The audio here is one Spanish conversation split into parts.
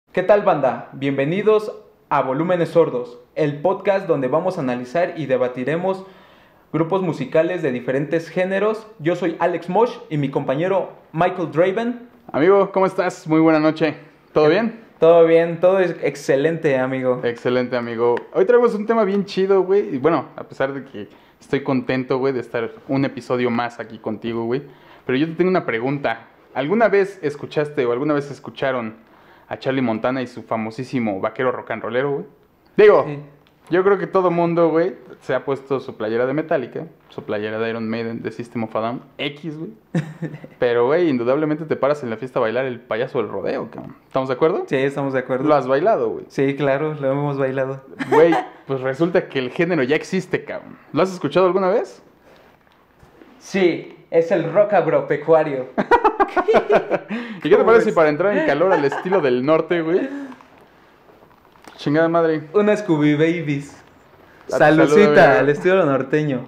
¿Qué tal, banda? Bienvenidos a Volúmenes Sordos, el podcast donde vamos a analizar y debatiremos grupos musicales de diferentes géneros. Yo soy Alex Mosh y mi compañero Michael Draven. Amigo, ¿cómo estás? Muy buena noche. ¿Todo bien? Todo bien, todo es excelente, amigo. Excelente, amigo. Hoy traemos un tema bien chido, güey. Y bueno, a pesar de que estoy contento, güey, de estar un episodio más aquí contigo, güey. Pero yo te tengo una pregunta. ¿Alguna vez escuchaste o alguna vez escucharon a Charlie Montana y su famosísimo vaquero rock and rollero, güey? Digo, Sí. yo creo que todo mundo, güey, se ha puesto su playera de Metallica, su playera de Iron Maiden, de System of a Down, X, güey. Pero, güey, indudablemente te paras en la fiesta a bailar el payaso del rodeo, cabrón. ¿Estamos de acuerdo? Sí, estamos de acuerdo. Lo has bailado, güey. Sí, claro, lo hemos bailado. Güey, pues resulta que el género ya existe, cabrón. ¿Lo has escuchado alguna vez? Sí, es el rock agropecuario. ¿Y qué te parece si para entrar en calor al estilo del norte, güey? Chingada madre. Unas Scooby Babies. A tu Salucita salud, amigo. al estilo norteño.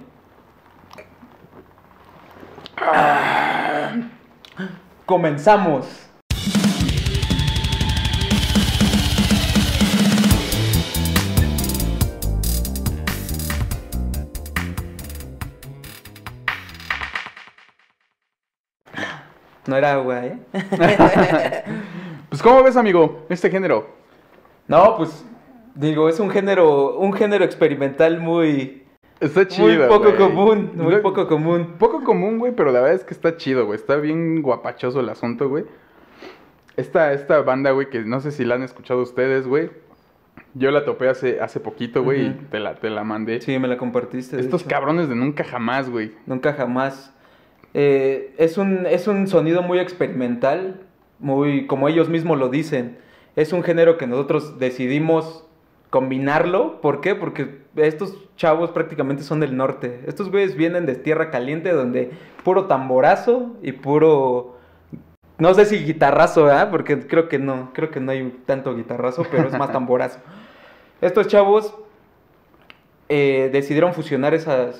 Comenzamos. No era agua, ¿eh? Pues, ¿cómo ves, amigo, este género? No, pues digo, es un género experimental muy Está chido, poco güey. común, muy Lo- poco común. Poco común, güey, pero la verdad es que está chido, güey. Está bien guapachoso el asunto, güey. Esta banda, güey, que no sé si la han escuchado ustedes, güey. Yo la topé hace poquito, güey, y Ujú. te la mandé. Sí, me la compartiste. de Estos hecho. cabrones de nunca jamás, güey. Nunca jamás. Es un sonido muy experimental, muy, como ellos mismos lo dicen. Es un género que nosotros decidimos combinarlo. ¿Por qué? Porque estos chavos prácticamente son del norte. Estos güeyes vienen de tierra caliente, donde puro tamborazo y puro... No sé si guitarrazo, ¿verdad? Porque creo que no hay tanto guitarrazo, pero es más tamborazo. Estos chavos decidieron fusionar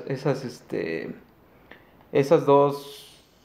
esas dos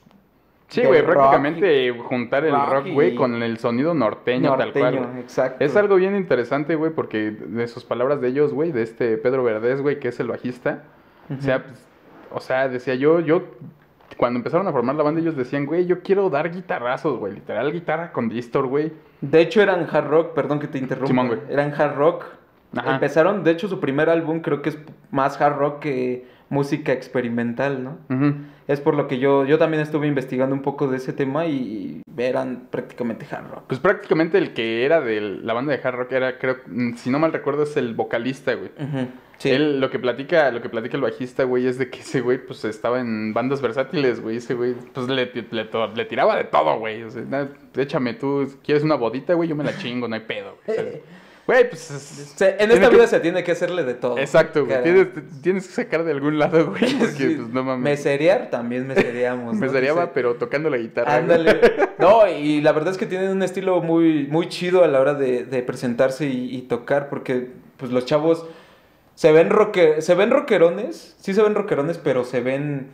Sí, del güey, rock prácticamente juntar el rock rock, güey, y- con el sonido norteño, tal cual, norteño, güey. exacto. Es algo bien interesante, güey, porque de sus palabras de ellos, güey, de este Pedro Verdés, güey, que es el bajista, Ujú. o sea, decía yo, cuando empezaron a formar la banda, ellos decían, güey, yo quiero dar guitarrazos, güey, literal guitarra con distor, güey. De hecho eran hard rock, perdón que te interrumpa. Simón, güey. Eran hard rock. Ajá. Empezaron, de hecho su primer álbum creo que es más hard rock que música experimental, ¿no? Ujú. Es por lo que yo también estuve investigando un poco de ese tema y eran prácticamente hard rock. Pues prácticamente el que era de la banda de hard rock era, creo, si no mal recuerdo, es el vocalista, güey. Ujú, sí. Él, lo que platica el bajista, güey, es de que ese güey, pues, estaba en bandas versátiles, güey. Ese güey, pues, le tiraba de todo, güey. O sea, échame tú, ¿quieres una bodita, güey? Yo me la chingo, no hay pedo, güey. O sea, güey, pues... En esta vida se tiene que hacerle de todo. Exacto, güey. Caray. Tienes que sacar de algún lado, güey, porque, Sí. pues, no mames. Meserear, también mesereamos. ¿no? Me sería, Dice, pero tocando la guitarra, güey. ándale. No, y la verdad es que tienen un estilo muy, muy chido a la hora de presentarse y tocar, porque pues los chavos se ven rockerones, sí se ven rockerones, pero se ven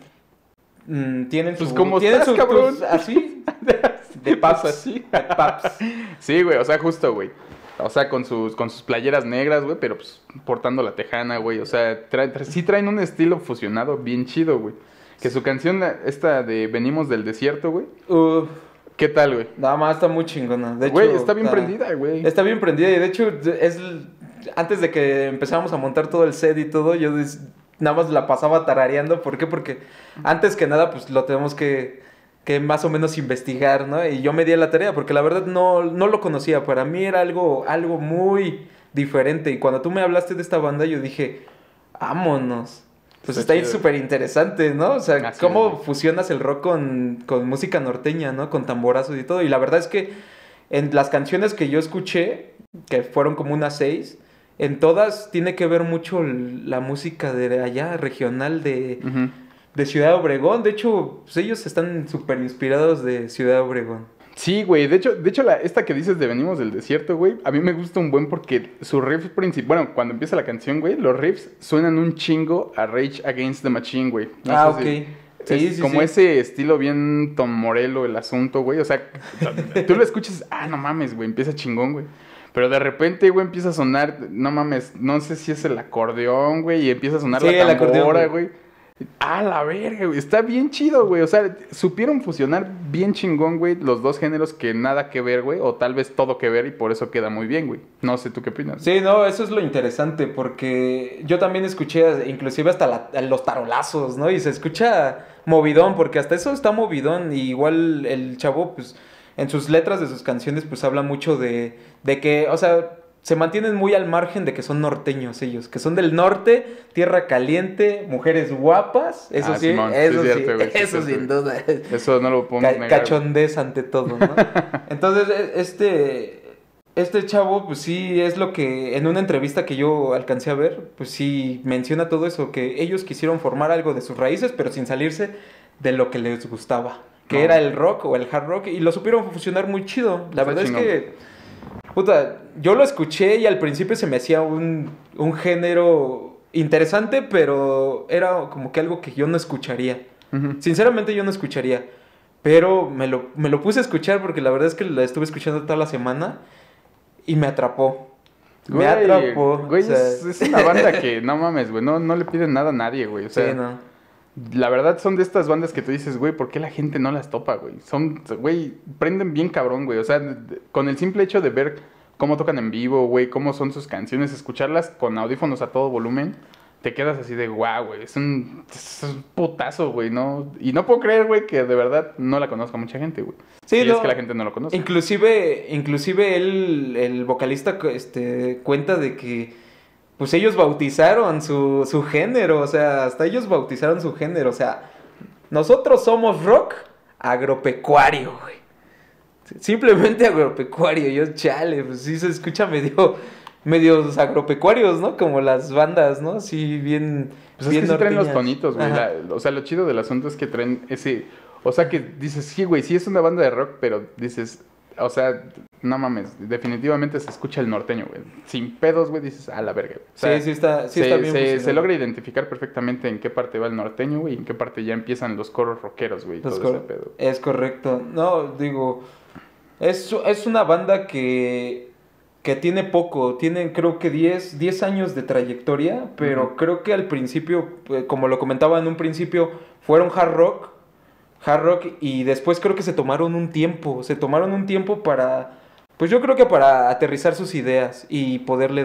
tienen Pues, su ¿cómo tienen estás, sus- cabrón? así de paps, Pues, así. de paps. Sí, güey, o sea, justo, güey. O sea, con sus playeras negras, güey, pero pues portando la tejana, güey. O sea, sí traen un estilo fusionado bien chido, güey. Que su canción, esta de Venimos del Desierto, güey. Uf, ¿Qué tal, güey? nada más está muy chingona. De hecho, Güey, está bien prendida, güey. Está bien prendida y de hecho antes de que empezáramos a montar todo el set y todo, nada más la pasaba tarareando. ¿Por qué? Porque antes que nada, pues lo tenemos que más o menos investigar, ¿no? Y yo me di a la tarea porque la verdad no lo conocía. Para mí era algo muy diferente. Y cuando tú me hablaste de esta banda, yo dije, vámonos. Pues Está está chido. súper interesante, ¿no? O sea, Así cómo es, güey. fusionas el rock con música norteña, ¿no? Con tamborazos y todo. Y la verdad es que en las canciones que yo escuché, que fueron como unas 6, en todas tiene que ver mucho la música de allá, regional Ujú. de Ciudad Obregón. De hecho, pues ellos están súper inspirados de Ciudad Obregón. Sí, güey. De hecho esta que dices de Venimos del Desierto, güey, a mí me gusta un buen porque su riff principal, bueno, cuando empieza la canción, güey, los riffs suenan un chingo a Rage Against the Machine, güey. No sé Ok. si- Sí, es sí, como sí. ese estilo bien Tom Morello el asunto, güey. O sea, tú lo escuchas, no mames, güey, empieza chingón, güey. Pero de repente, güey, empieza a sonar, no mames, no sé si es el acordeón, güey, y empieza a sonar Sí, el la acordeón, tambora, güey. güey. Ah, la verga, güey. Está bien chido, güey. O sea, supieron fusionar bien chingón, güey, los dos géneros que nada que ver, güey. O tal vez todo que ver y por eso queda muy bien, güey. No sé, ¿tú qué opinas? Sí, no, eso es lo interesante, porque yo también escuché inclusive hasta los tarolazos, ¿no? Y se escucha movidón, porque hasta eso está movidón. Y igual el chavo, pues, en sus letras de sus canciones, pues habla mucho de que, o sea, se mantienen muy al margen de que son norteños ellos, que son del norte, tierra caliente, mujeres guapas, eso sí, Simón, eso sí, sí, cierto, güey, sí, eso cierto. sin duda. Eso no lo podemos negar. Cachondez ante todo, ¿no? Entonces, este chavo, pues sí, es lo que en una entrevista que yo alcancé a ver, pues sí menciona todo eso, que ellos quisieron formar algo de sus raíces, pero sin salirse de lo que les gustaba, que No. era el rock o el hard rock, y lo supieron fusionar muy chido. La Está verdad chingón. es que, puta, yo lo escuché y al principio se me hacía un género interesante, pero era como que algo que yo no escucharía. Ujú. Sinceramente yo no escucharía. Pero me lo puse a escuchar porque la verdad es que la estuve escuchando toda la semana y me atrapó. Me atrapó. Güey, o sea, es una banda que, no mames, güey, no le piden nada a nadie, güey. O sea, sí, no. la verdad son de estas bandas que tú dices, güey, ¿por qué la gente no las topa, güey? Son, güey, prenden bien cabrón, güey. O sea, con el simple hecho de ver cómo tocan en vivo, güey, cómo son sus canciones, escucharlas con audífonos a todo volumen, te quedas así de, guau, güey, es un putazo, güey, ¿no? Y no puedo creer, güey, que de verdad no la conozca mucha gente, güey. Sí, Si no. es que la gente no lo conoce. Inclusive él, el vocalista, cuenta de que pues ellos bautizaron su género, o sea, hasta ellos bautizaron su género, o sea, nosotros somos rock agropecuario, güey. Simplemente agropecuario, yo chale, pues sí se escucha medios agropecuarios, ¿no? Como las bandas, ¿no? Sí, bien, Pues es bien que sí traen los norteñas. tonitos, güey. Ajá. O sea, lo chido del asunto es que traen ese... O sea, que dices, sí, güey, sí es una banda de rock, pero dices... O sea, no mames, definitivamente se escucha el norteño, güey. Sin pedos, güey, dices, a la verga. O sea, Sí está bien se fusionado. logra identificar perfectamente en qué parte va el norteño, güey, y en qué parte ya empiezan los coros rockeros, güey, Los todo ese cor- pedo. Es correcto. No, digo, es una banda que tiene poco, tienen creo que 10 años de trayectoria, pero Ujú. creo que al principio, como lo comentaba en un principio, fueron hard rock y después creo que se tomaron un tiempo para, pues yo creo que para aterrizar sus ideas y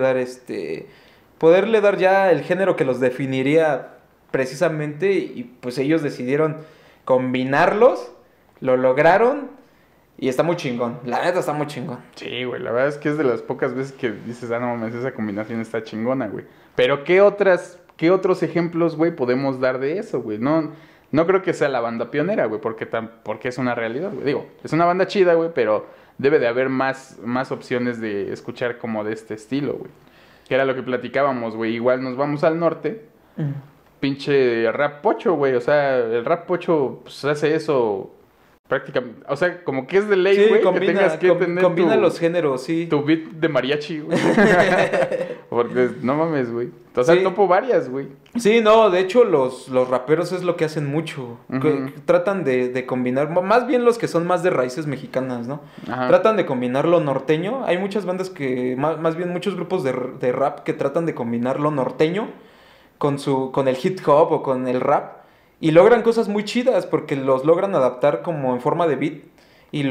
poderle dar ya el género que los definiría precisamente y pues ellos decidieron combinarlos, lo lograron y está muy chingón, la neta está muy chingón. Sí, güey, la verdad es que es de las pocas veces que dices, ah, no mames, esa combinación está chingona, güey. Pero qué otros ejemplos, güey, podemos dar de eso, güey? No creo que sea la banda pionera, güey, porque es una realidad, güey. Digo, es una banda chida, güey, pero debe de haber más opciones de escuchar como de este estilo, güey. Que era lo que platicábamos, güey. Igual nos vamos al norte, pinche rap pocho, güey. O sea, el rap pocho pues, hace eso prácticamente. O sea, como que es de ley, Sí, güey, que tengas que tener combina tu, los géneros, sí. tu beat de mariachi, güey. Porque no mames, güey. O sea, Sí. topo varias, güey. Sí, no, de hecho los raperos es lo que hacen mucho. Ujú. Que tratan de combinar, más bien los que son más de raíces mexicanas, ¿no? Ajá. Tratan de combinar lo norteño. Hay muchas bandas que, más bien muchos grupos de rap que tratan de combinar lo norteño con el hip hop o con el rap. Y logran cosas muy chidas porque los logran adaptar como en forma de beat y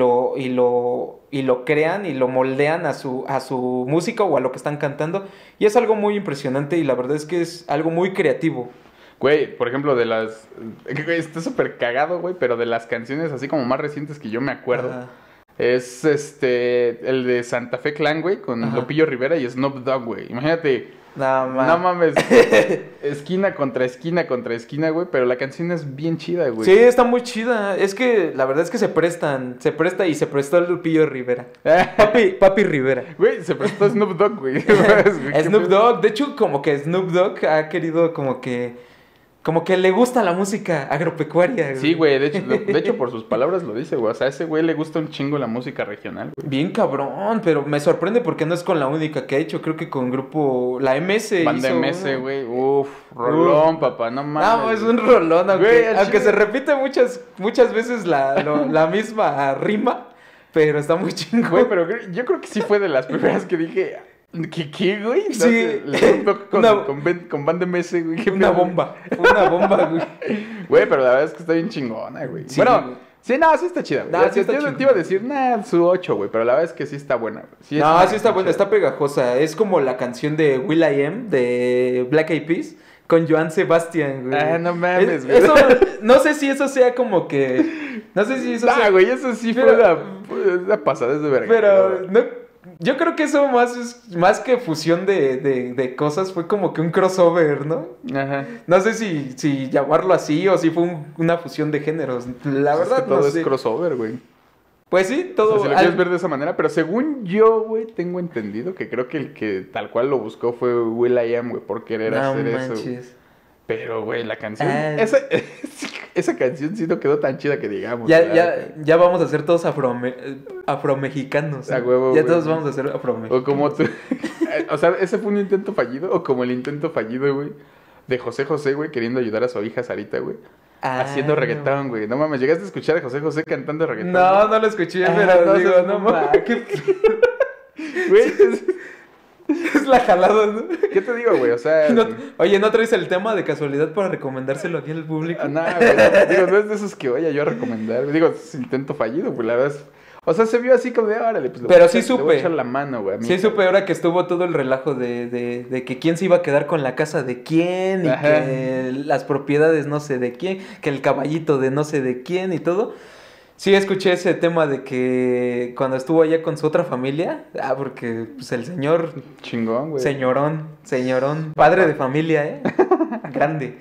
lo crean y lo moldean a su música o a lo que están cantando. Y es algo muy impresionante y la verdad es que es algo muy creativo. Güey, por ejemplo, de las... Güey, está súper cagado, güey, pero de las canciones así como más recientes que yo me acuerdo, Ajá. es el de Santa Fe Clan, güey, con Ajá. Lupillo Rivera y Snoop Dogg, güey. Imagínate, No, no mames, esquina contra esquina, güey, pero la canción es bien chida, güey. Sí, está muy chida. Es que la verdad es que se presta y se prestó el Lupillo Rivera. Papi Rivera. Güey, se prestó Snoop Dogg, güey. Snoop Dogg, de hecho, como que Snoop Dogg ha querido como que le gusta la música agropecuaria. Sí, güey, de hecho por sus palabras lo dice, güey. O sea, a ese güey le gusta un chingo la música regional, güey. Bien cabrón, pero me sorprende porque no es con la única que ha hecho. Creo que con grupo, la MS Banda hizo MS, uno. güey. Uf, rolón, papá, no mames. No, es un rolón, Güey, al aunque chile. se repite muchas veces la misma rima, pero está muy chingón. Güey, pero yo creo que sí fue de las primeras que dije... ¿Qué, güey? Sí. Con Band MS, güey. Una bomba, güey. Güey, pero la verdad es que está bien chingona, güey. Sí, bueno, güey. sí, no, sí está chida, güey. No, sí está yo chida. te iba a decir, su 8, güey, pero la verdad es que sí está buena, güey. Sí Está buena, está pegajosa. Es como la canción de will.i.am de Black Eyed Peas con Joan Sebastian, güey. Ah, no mames, güey. Eso, no sé si eso sea como que... No sé si eso sea... güey, eso sí pero, fue una pasada de verga. Pero no... Yo creo que eso más que fusión de cosas fue como que un crossover, ¿no? Ajá. No sé si llamarlo así o si fue una fusión de géneros. La verdad, es que todo no es sé. crossover, güey. Pues sí, todo. O sea, si lo quieres ver de esa manera, pero según yo, güey, tengo entendido que creo que el que tal cual lo buscó fue will.i.am, güey, por querer hacer eso. Güey. Pero, güey, la canción... Esa canción sí no quedó tan chida que digamos. Ya vamos a ser todos afromexicanos. A huevo, ya güey. todos vamos a ser afromexicanos. O como tú... o sea, ese fue un intento fallido. O como el intento fallido, güey, de José José, güey, queriendo ayudar a su hija Sarita, güey. Haciendo reggaetón, güey. No mames, ¿llegaste a escuchar a José José cantando reggaetón? No lo escuché, pero digo, no mames. Güey, es la jalada, ¿no? ¿Qué te digo, güey? O sea... Oye, ¿no traes el tema de casualidad para recomendárselo aquí al público? No, güey. Digo, no es de esos que vaya yo a recomendar. Digo, es intento fallido, pues la verdad es... O sea, se vio así como de, órale, pues... Pero sí supe. Le voy a echar la mano, güey. Sí supe ahora que estuvo todo el relajo de que quién se iba a quedar con la casa de quién y que las propiedades no sé de quién, que el caballito de no sé de quién y todo. Sí, escuché ese tema de que cuando estuvo allá con su otra familia, porque pues el señor... Chingón, güey. Señorón, padre de familia, grande.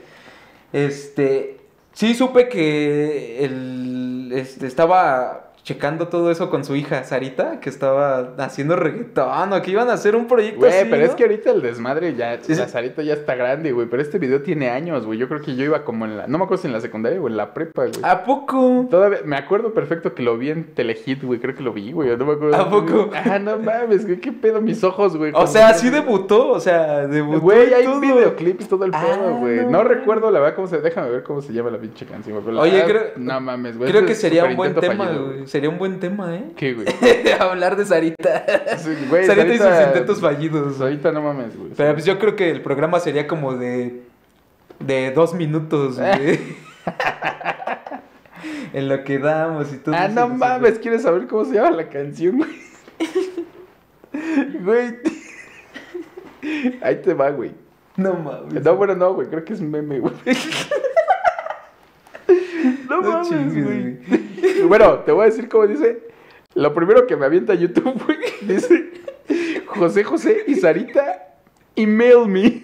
Sí supe que estaba checando todo eso con su hija Sarita, que estaba haciendo reggaetón, o que iban a hacer un proyecto güey, así, pero ¿no? es que ahorita el desmadre ya, Sí, la Sarita ya está grande, güey, pero este video tiene años, güey, yo creo que yo iba como en la, no me acuerdo si en la secundaria o en la prepa, güey. ¿A poco? Todavía, me acuerdo perfecto que lo vi en Telehit, güey, creo que lo vi, güey, no me acuerdo. ¿A poco? No mames, güey, qué pedo mis ojos, güey. O sea, sí debutó, Güey, hay todo. videoclips, todo el pedo, güey. No, no recuerdo, la verdad, déjame ver cómo se llama la pinche canción, güey. Oye, creo... No mames, güey. Creo que sería un buen tema, güey. Sería un buen tema, ¿eh? ¿Qué, güey? Hablar de Sarita. Sí, güey, Sarita y sus intentos fallidos. Sarita no mames, güey. Pero pues yo creo que el programa sería como de 2 minutos, güey. En lo que damos y todo. No mames, ¿quieres saber cómo se llama la canción, güey? Güey. Ahí te va, güey. No mames. No, bueno, no, güey, creo que es meme, güey. No mames, chingues, güey. Bueno, te voy a decir cómo dice. Lo primero que me avienta YouTube, güey, dice José José y Sarita, email me.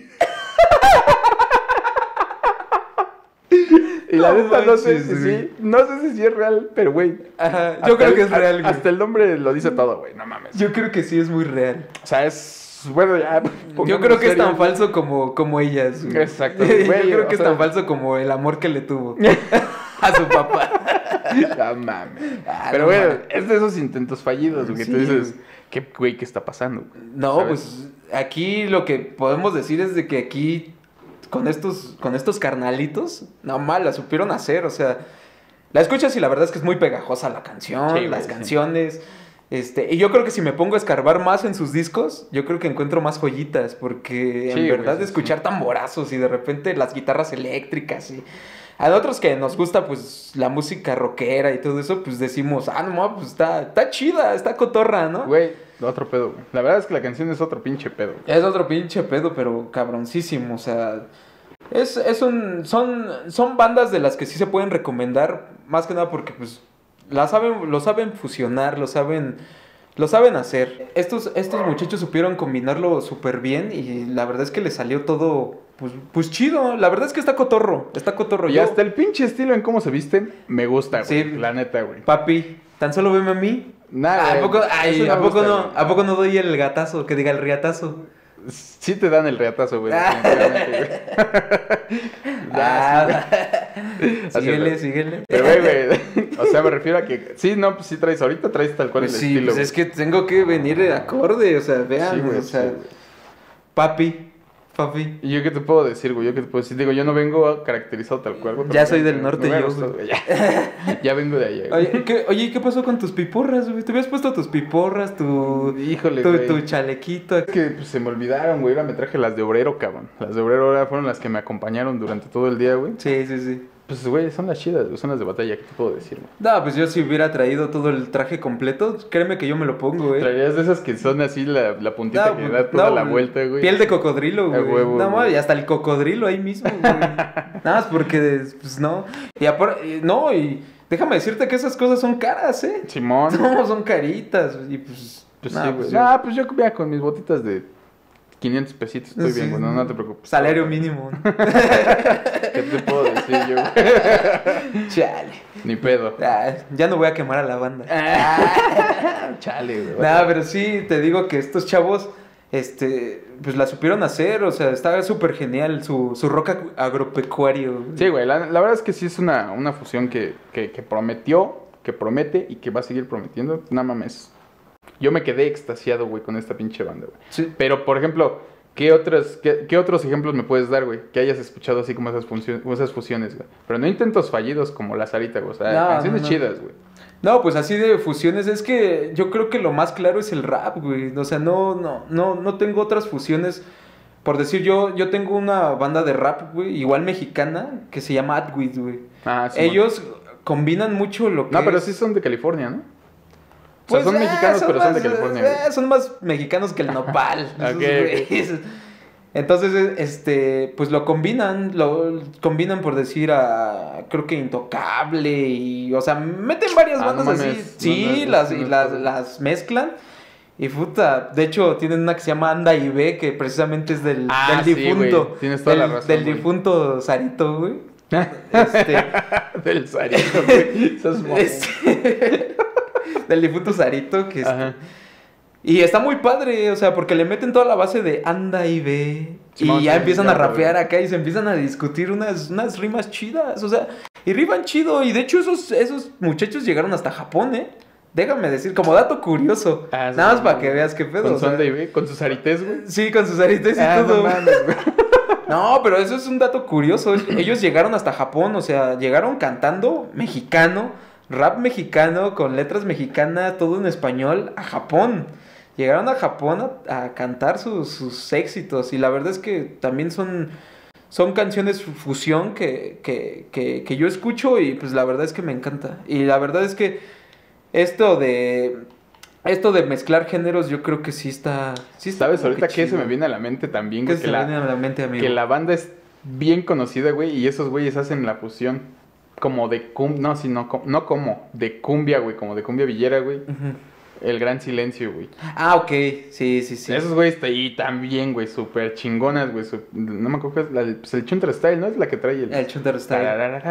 Y la neta no sé si es real, pero güey. Ajá, yo creo que es real, güey. Hasta el nombre lo dice todo, güey, no mames. Yo creo que sí es muy real. O sea, bueno, ya. Yo creo que es tan falso como ellas, güey. Exacto, güey. güey, Yo creo que es tan falso como el amor que le tuvo a su papá. No mames. Pero, güey, es de esos intentos fallidos, güey, que tú dices, ¿qué está pasando? No, ¿sabes? pues aquí lo que podemos decir es de que aquí con estos carnalitos, no mal, la supieron hacer, o sea, la escuchas y la verdad es que es muy pegajosa la canción, Sí, las güey, canciones, y yo creo que si me pongo a escarbar más en sus discos, yo creo que encuentro más joyitas, porque en Sí, verdad güey, sí, escuchar tamborazos y de repente las guitarras eléctricas y a nosotros que nos gusta pues la música rockera y todo eso, pues decimos, no, pues está chida, está cotorra, ¿no? Güey, otro pedo, güey. La verdad es que la canción es otro pinche pedo. Es otro pinche pedo, pero cabroncísimo, o sea, son bandas de las que sí se pueden recomendar, más que nada porque pues lo saben fusionar, lo saben hacer. Estos muchachos supieron combinarlo súper bien y la verdad es que les salió todo pues chido. La verdad es que está cotorro. Y hasta el pinche estilo en cómo se visten, me gusta, güey. Sí. La neta, güey. Papi, tan solo veme a mí. Nada, ¿A poco, eso ¿a me poco gusta, no? güey. ¿A poco no doy el gatazo? Que diga el riatazo. Sí te dan el reatazo, güey. definitivamente, güey. Síguele. Pero, güey, o sea, me refiero a que... Sí, no, pues sí ahorita traes tal cual Pues el sí, estilo, pues güey. es que tengo que venir de acorde, o sea, vean, Sí, güey, o sea, sí, güey. papi, papi. ¿Y yo qué te puedo decir, güey? ¿Yo qué te puedo decir? Digo, yo no vengo caracterizado tal cual, güey. Ya soy del norte yo, güey. Ya vengo de allá, güey. Oye, ¿qué pasó con tus piporras, güey? ¿Te habías puesto tus piporras, Híjole, güey. tu chalequito? Es que pues, se me olvidaron, güey. Ahora me traje las de obrero, cabrón. Las de obrero ahora fueron las que me acompañaron durante todo el día, güey. Sí, sí, sí. Pues, güey, son las chidas, son las de batalla. ¿Qué te puedo decir, güey? No, pues yo si hubiera traído todo el traje completo, créeme que yo me lo pongo, Traerías de esas que son así la puntita No, que da toda la vuelta, güey. Piel de cocodrilo, güey. Huevo, No, güey. y hasta el cocodrilo ahí mismo, güey. Nada más porque, pues no. Y déjame decirte que esas cosas son caras, ¿eh? Simón. No, son caritas. Y pues. Pues no, sí, pues güey. Pues yo comía con mis botitas de 500 pesitos. Estoy Sí. bien, güey. No te preocupes. Salario mínimo. ¿Qué te puedo decir yo, güey? Chale. Ni pedo. Ya no voy a quemar a la banda. Chale, güey. Nada, pero sí, te digo que estos chavos, pues la supieron hacer, o sea, está súper genial su rock agropecuario. Sí, güey, la verdad es que sí es una fusión que prometió, que promete y que va a seguir prometiendo. No mames. Yo me quedé extasiado, güey, con esta pinche banda, güey. Sí. Pero, por ejemplo, ¿qué otros ejemplos me puedes dar, güey? Que hayas escuchado así como esas fusiones, güey. Pero no intentos fallidos como la Sarita, güey. O sea, No, canciones no. chidas, güey. No, pues así de fusiones, es que yo creo que lo más claro es el rap, güey. O sea, no tengo otras fusiones. Por decir, yo tengo una banda de rap, güey, igual mexicana, que se llama Atwit, güey. Ah, sí. Ellos combinan mucho lo que No, pero es- sí son de California, ¿no? Pues, son mexicanos, pero son de más, California, güey. son más mexicanos que el nopal. esos Ok, güeyes. Entonces, pues lo combinan por decir creo que Intocable o sea, meten varias Ah, bandas no así. mames, Sí, no, las, no, y no, las, no. las mezclan. Y puta, de hecho tienen una que se llama Anda y Ve, que precisamente es del Sí, difunto. güey, tienes toda la razón, Del güey. difunto Sarito, güey. Este, Del Sarito, güey. Esos del difunto Sarito, que Ajá. y está muy padre, o sea, porque le meten toda la base de anda y ve. Simón, Y ya sí, empiezan ya, a rapear güey. acá y se empiezan a discutir unas rimas chidas, o sea, y riman chido. Y de hecho esos muchachos llegaron hasta Japón, ¿eh? Déjame decir, como dato curioso. Ah, sí, Nada más sí, para sí. que veas qué pedo. Con o su sea, anda y ve, con sus arites, güey. sí, con sus arites y todo. No mames, güey. No, pero eso es un dato curioso. Ellos llegaron hasta Japón, o sea, llegaron cantando mexicano, rap mexicano, con letras mexicanas, todo en español, a Japón. Llegaron a Japón a cantar sus éxitos. Y la verdad es que también son canciones fusión que yo escucho y pues la verdad es que me encanta. Y la verdad es que esto de mezclar géneros yo creo que sí está ¿Sabes como ahorita que qué se chido. me viene a la mente también, ¿Qué güey? se te viene a la mente, amigo? Que la banda es bien conocida, güey, y esos güeyes hacen la fusión como de de cumbia, güey, como de cumbia villera, güey. Ujú. El Gran Silencio, güey. Ah, ok. Sí. Esos güeyes ahí también, güey, súper chingonas, güey. No me acuerdo qué es pues el Chunter Style, ¿no? Es la que trae El Chunter Style.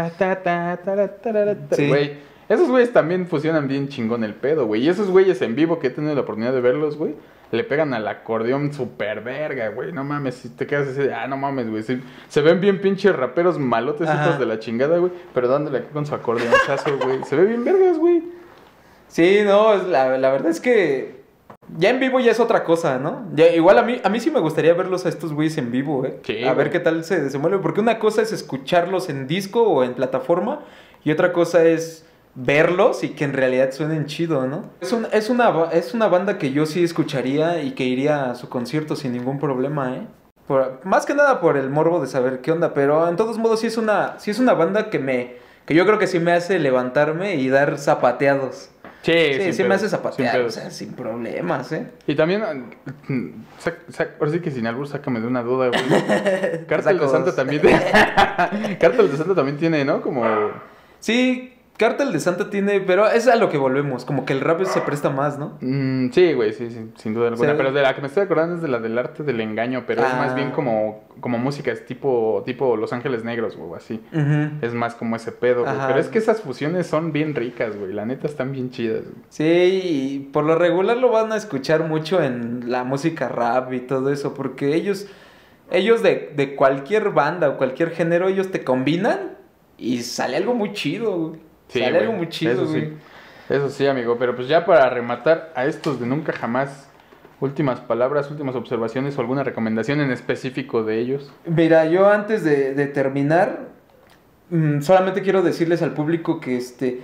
Sí. Güey, esos güeyes también fusionan bien chingón el pedo, güey. Y esos güeyes en vivo que he tenido la oportunidad de verlos, güey, le pegan al acordeón súper verga, güey. No mames, si te quedas así, no mames, güey. Se ven bien pinches raperos malotes, Ajá. hijos de la chingada, güey. Pero dándole aquí con su acordeonchazo, güey. Se ve bien vergas, güey. Sí, no, la verdad es que ya en vivo ya es otra cosa, ¿no? Ya, igual a mí sí me gustaría verlos a estos güeyes en vivo, ¿eh? Sí, a ver güey. qué tal se desenvuelve. Porque una cosa es escucharlos en disco o en plataforma y otra cosa es verlos y que en realidad suenen chido, ¿no? Es una banda que yo sí escucharía y que iría a su concierto sin ningún problema, ¿eh? Más que nada por el morbo de saber qué onda, pero en todos modos sí es una banda que yo creo que sí me hace levantarme y dar zapateados. Sí, sin sí me pedo, hace sin zapatear, pedo. o sea, sin problemas, ¿eh? Y también, ahora sí que sin albur, sácame de una duda, güey. Cártel de Saco Santa dos. también. Cártel de Santa también tiene, ¿no? Como. Sí, Cártel de Santa tiene, pero es a lo que volvemos, como que el rap se presta más, ¿no? Sí, güey, sí, sin duda alguna. Sí. Pero de la que me estoy acordando es de la del arte del engaño, pero es más Ah. bien como música, es tipo Los Ángeles Negros, güey, así. Ujú. Es más como ese pedo, güey. Ajá. Pero es que esas fusiones son bien ricas, güey. La neta están bien chidas, güey. Sí, y por lo regular lo van a escuchar mucho en la música rap y todo eso, porque ellos de cualquier banda o cualquier género, ellos te combinan y sale algo muy chido, güey. Sí, Sale güey, algo muy chido, eso sí. güey. Eso sí, amigo. Pero pues ya para rematar a estos de Nunca Jamás, Últimas palabras, últimas observaciones o alguna recomendación en específico de ellos. Mira, yo antes de terminar, solamente quiero decirles al público que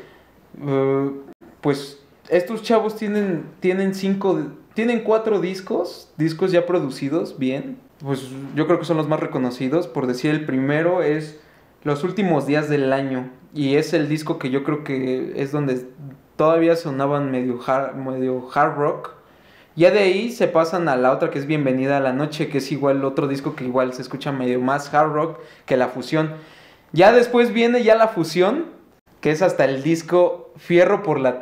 pues estos chavos tienen 4 discos ya producidos bien. Pues yo creo que son los más reconocidos. Por decir, el primero es Los Últimos Días del Año. Y es el disco que yo creo que es donde todavía sonaban medio hard rock. Ya de ahí se pasan a la otra que es Bienvenida a la Noche, que es igual otro disco que igual se escucha medio más hard rock que la fusión. Ya después viene ya la fusión, que es hasta el disco Fierro por la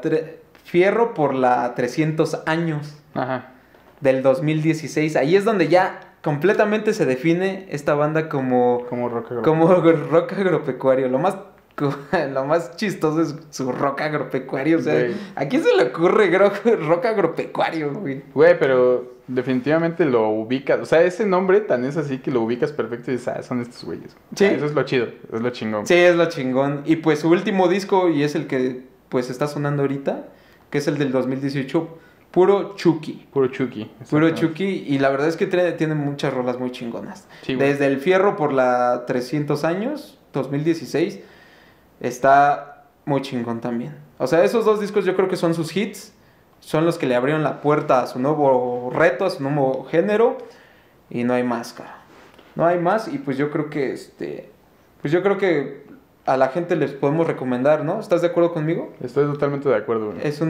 300 años. Ajá. Del 2016. Ahí es donde ya completamente se define esta banda como rock agropecuario. Lo más chistoso es su rock agropecuario. O sea, Güey. ¿a quién se le ocurre rock agropecuario, güey? Güey, pero definitivamente lo ubicas. O sea, ese nombre tan es así que lo ubicas perfecto y dices, son estos güeyes. Sí. Eso es lo chido, es lo chingón. Sí, es lo chingón. Y pues su último disco, y es el que pues está sonando ahorita, que es el del 2018, Puro Chucky. Puro Chucky. Puro Chucky, y la verdad es que tiene muchas rolas muy chingonas. Sí, güey. Desde el Fierro por la 300 años, 2016, está muy chingón también. O sea, esos 2 discos yo creo que son sus hits, son los que le abrieron la puerta a su nuevo reto, a su nuevo género, y no hay más, cara. No hay más, y pues yo creo que pues yo creo que a la gente les podemos recomendar, ¿no? ¿Estás de acuerdo conmigo? Estoy totalmente de acuerdo, güey. Es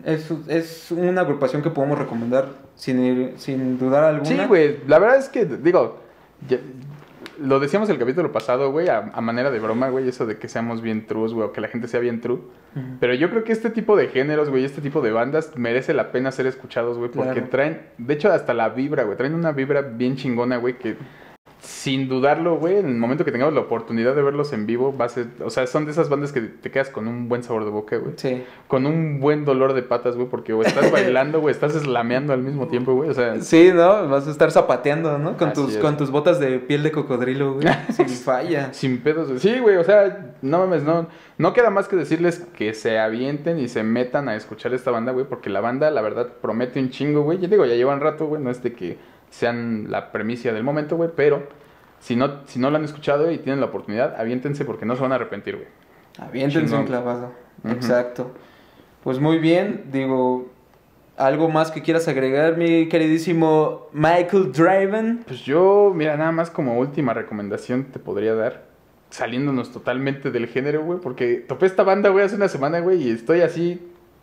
una agrupación que podemos recomendar sin dudar alguna. Sí, güey. La verdad es que, digo, lo decíamos el capítulo pasado, güey, a manera de broma, güey, eso de que seamos bien trues, güey, o que la gente sea bien true. Uh-huh. Pero yo creo que este tipo de géneros, güey, este tipo de bandas merece la pena ser escuchados, güey, porque Claro. traen, de hecho, hasta la vibra, güey, traen una vibra bien chingona, güey, que sin dudarlo, güey, en el momento que tengamos la oportunidad de verlos en vivo, va a ser, o sea, son de esas bandas que te quedas con un buen sabor de boca, güey. Sí. Con un buen dolor de patas, güey, porque o estás bailando, güey, estás slameando al mismo tiempo, güey, o sea... Sí, ¿no? Vas a estar zapateando, ¿no? Con Así es. con tus botas de piel de cocodrilo, güey. Sin falla. Sin pedos, güey. Sí, güey, o sea, no mames, no queda más que decirles que se avienten y se metan a escuchar esta banda, güey, porque la banda, la verdad, promete un chingo, güey. Yo digo, ya llevan rato, güey, no es de que sean la premicia del momento, güey, pero si no lo han escuchado y tienen la oportunidad, aviéntense porque no se van a arrepentir, güey. Aviéntense Chingón. un clavado. Ujú. Exacto. Pues muy bien, digo, ¿algo más que quieras agregar, mi queridísimo Michael Draven? Pues yo, mira, nada más como última recomendación te podría dar, saliéndonos totalmente del género, güey, porque topé esta banda, güey, hace una semana, güey, y estoy así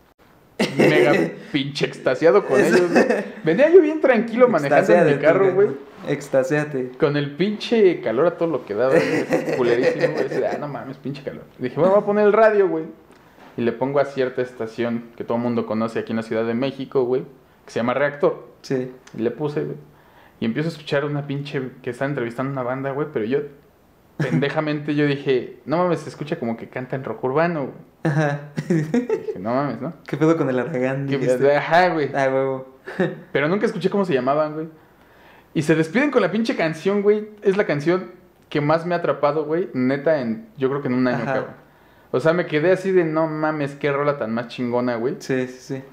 mega pinche extasiado con ellos, güey. Venía yo bien tranquilo manejando en mi carro, güey, Extasiate. con el pinche calor a todo lo que daba, güey, culerísimo, güey, así de, no mames, pinche calor. Dije, bueno, voy a poner el radio, güey, y le pongo a cierta estación que todo el mundo conoce aquí en la Ciudad de México, güey, que se llama Reactor. Sí. Y le puse, güey. Y empiezo a escuchar una pinche que está entrevistando a una banda, güey. Pero yo, pendejamente, yo dije, no mames, se escucha como que canta en rock urbano, güey. Ajá. Dije, no mames, ¿no? ¿Qué pedo con el Aragán? Que- dijiste? Ajá, güey. Ah, huevo. Pero nunca escuché cómo se llamaban, güey. Y se despiden con la pinche canción, güey. Es la canción que más me ha atrapado, güey. Neta, yo creo que en un año, Ajá. cabrón. O sea, me quedé así de, no mames, qué rola tan más chingona, güey. Sí, sí, sí.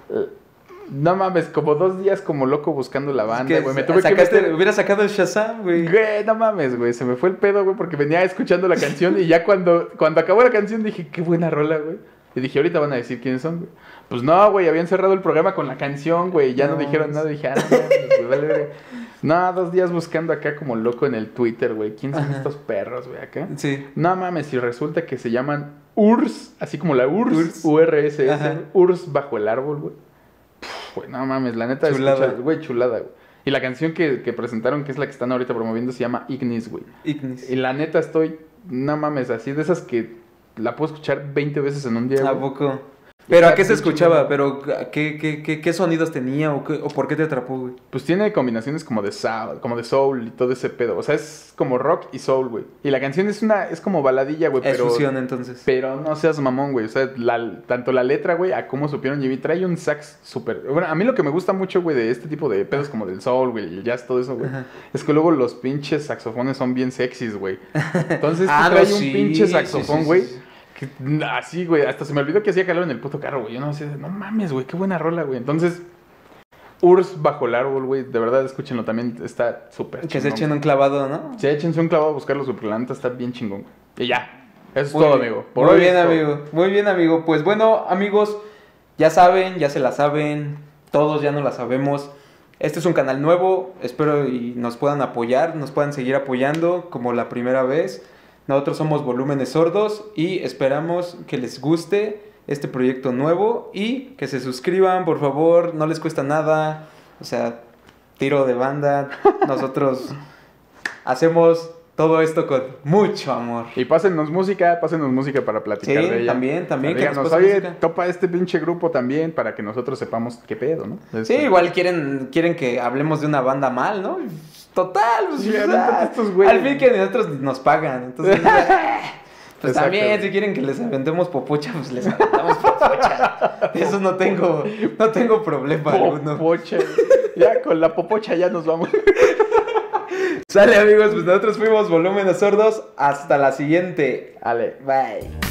No mames, como 2 días como loco buscando la banda, Es güey. que Me tuve que meter... hubiera sacado el Shazam, güey. Güey, no mames, güey, se me fue el pedo, güey, porque venía escuchando la canción y ya cuando acabó la canción dije, qué buena rola, güey. Y dije, ahorita van a decir quiénes son, güey. Pues no, güey, habían cerrado el programa con la canción, güey, ya no No, dijeron nada. Dije, no mames, güey, vale, güey. No, 2 días buscando acá como loco en el Twitter, güey. ¿Quién son Ajá. estos perros, güey, acá? Sí. No mames, y resulta que se llaman URSS, así como la URSS, URSS. URSS, Ajá. URSS bajo el árbol, güey. Güey, no mames, la neta, Chulada. güey, chulada, güey. Y la canción que presentaron, que es la que están ahorita promoviendo, se llama Ignis, güey. Ignis. Y la neta no mames, así de esas que la puedo escuchar 20 veces en un día, ¿A güey. poco? ¿Pero a qué se Está bien escuchaba? chingón. ¿Pero qué sonidos tenía o por qué te atrapó, güey? Pues tiene combinaciones como de soul y todo ese pedo. O sea, es como rock y soul, güey. Y la canción es como baladilla, güey, Es pero... fusión, entonces. Pero no seas mamón, güey. O sea, tanto la letra, güey, a cómo supieron llevar. Trae un sax súper... Bueno, a mí lo que me gusta mucho, güey, de este tipo de pedos como del soul, güey, el jazz, todo eso, güey, Ajá. es que luego los pinches saxofones son bien sexys, güey. Entonces Ah, trae no, un sí, pinche sí, saxofón, sí, güey. sí, sí. Así, güey. Hasta se me olvidó que hacía calor en el puto carro, güey. Yo no sé, no mames, güey, qué buena rola, güey. Entonces, Urs bajo el árbol, güey. De verdad, escúchenlo también. Está súper Que se chingón. echen un clavado, ¿no? Sí, échense un clavado a buscarlo, su planta está bien chingón. Y ya. Eso es Muy todo, bien. amigo. Muy hoy bien, es todo. amigo. Muy bien, amigo. Pues bueno, amigos, ya saben, ya se la saben. Todos ya no la sabemos. Este es un canal nuevo. Espero y nos puedan apoyar, nos puedan seguir apoyando como la primera vez. Nosotros somos Volúmenes Sordos y esperamos que les guste este proyecto nuevo y que se suscriban, por favor. No les cuesta nada. O sea, tiro de banda. Nosotros hacemos todo esto con mucho amor. Y pásennos música para platicar Sí, de ella. también, que nos Díganos, pasen oye, música. topa este pinche grupo también para que nosotros sepamos qué pedo, ¿no? Sí, igual quieren que hablemos de una banda mal, ¿no? Total, pues, Sí, o sea, aviéntate estos güeyes. al fin que nosotros nos pagan, entonces, pues Exacto. también, si quieren que les aventemos popocha, pues les aventamos popocha. De eso no tengo problema alguno. Popocha. Ya, con la popocha ya nos vamos. Sale, amigos, pues nosotros fuimos Volúmenes Sordos. Hasta la siguiente. Ale. Bye.